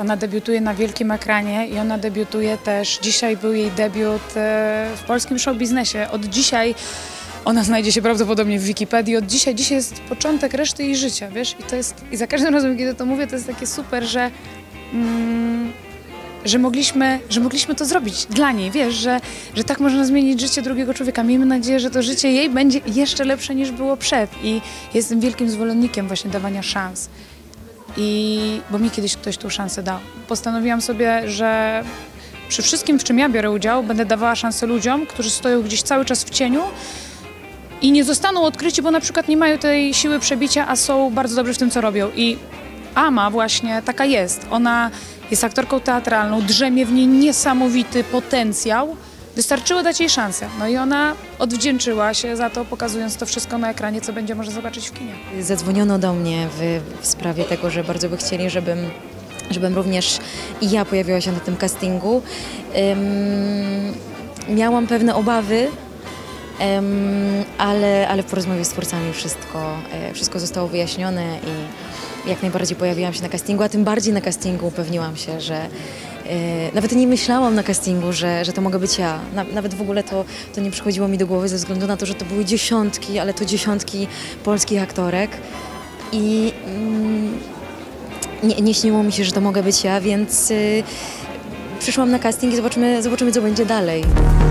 Ona debiutuje na wielkim ekranie i ona debiutuje też, dzisiaj był jej debiut w polskim show biznesie. Od dzisiaj ona znajdzie się prawdopodobnie w Wikipedii. Od dzisiaj jest początek reszty jej życia, wiesz? I za każdym razem, kiedy to mówię, to jest takie super, że mogliśmy to zrobić dla niej, wiesz, że tak można zmienić życie drugiego człowieka. Miejmy nadzieję, że to życie jej będzie jeszcze lepsze niż było przed. I jestem wielkim zwolennikiem właśnie dawania szans. Bo mi kiedyś ktoś tą szansę dał. Postanowiłam sobie, że przy wszystkim, w czym ja biorę udział, będę dawała szansę ludziom, którzy stoją gdzieś cały czas w cieniu i nie zostaną odkryci, bo na przykład nie mają tej siły przebicia, a są bardzo dobrzy w tym, co robią. I Ama właśnie taka jest. Ona jest aktorką teatralną, drzemie w niej niesamowity potencjał. Wystarczyło dać jej szansę. No i ona odwdzięczyła się za to, pokazując to wszystko na ekranie, co będzie można zobaczyć w kinie. Zadzwoniono do mnie w sprawie tego, że bardzo by chcieli, żebym również i ja pojawiła się na tym castingu. Miałam pewne obawy, ale po rozmowie z twórcami wszystko zostało wyjaśnione i jak najbardziej pojawiłam się na castingu, a tym bardziej na castingu upewniłam się, że nawet nie myślałam na castingu, że to mogę być ja. Nawet w ogóle to nie przychodziło mi do głowy ze względu na to, że to były dziesiątki, ale to dziesiątki polskich aktorek i nie śniło mi się, że to mogę być ja, więc przyszłam na casting i zobaczymy, co będzie dalej.